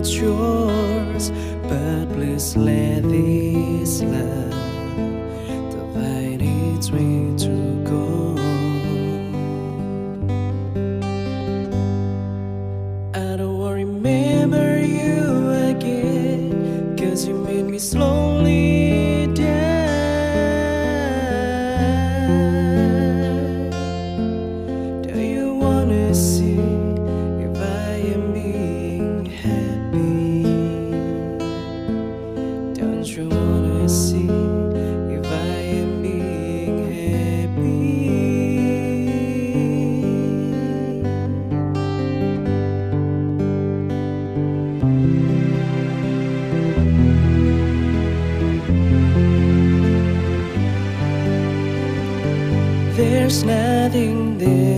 not yours, but please let this love find its way to go. I don't want to remember you again, 'cause you made me slowly die. Do you wanna see if I am being happy? Don't you wanna see if I am being happy? There's nothing there